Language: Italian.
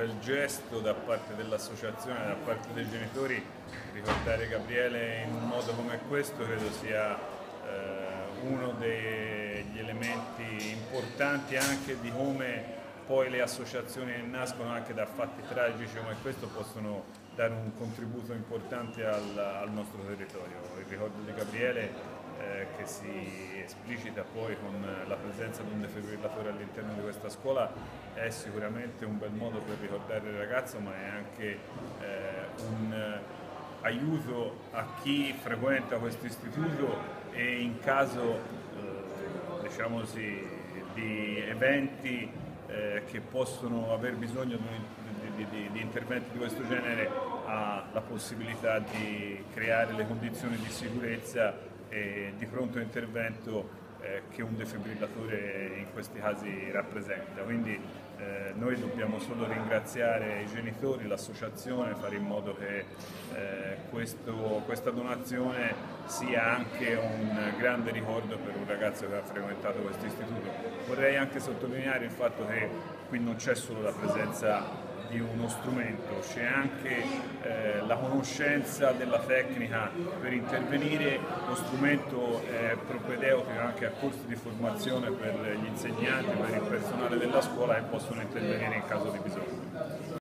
bel gesto da parte dell'associazione, da parte dei genitori. Ricordare Gabriele in un modo come questo credo sia uno degli elementi importanti anche di come poi le associazioni che nascono anche da fatti tragici come questo possono dare un contributo importante al nostro territorio. Il ricordo di Gabriele che si esplicita poi con la presenza di un defibrillatore all'interno di questa scuola è sicuramente un bel modo per ricordare il ragazzo, ma è anche un aiuto a chi frequenta questo istituto e in caso diciamo così, di eventi che possono aver bisogno di interventi di questo genere ha la possibilità di creare le condizioni di sicurezza e di pronto intervento che un defibrillatore in questi casi rappresenta. Quindi noi dobbiamo solo ringraziare i genitori, l'associazione, fare in modo che questa donazione sia anche un grande ricordo per un ragazzo che ha frequentato questo istituto. Vorrei anche sottolineare il fatto che qui non c'è solo la presenza di uno strumento, c'è anche la conoscenza della tecnica per intervenire, lo strumento è propedeutico anche a corsi di formazione per gli insegnanti, per il personale della scuola che possono intervenire in caso di bisogno.